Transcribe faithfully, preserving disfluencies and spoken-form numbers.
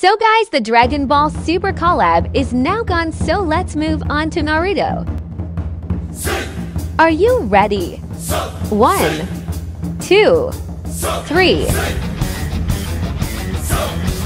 So guys, the Dragon Ball Super collab is now gone, so let's move on to Naruto. Are you ready? One, two, three.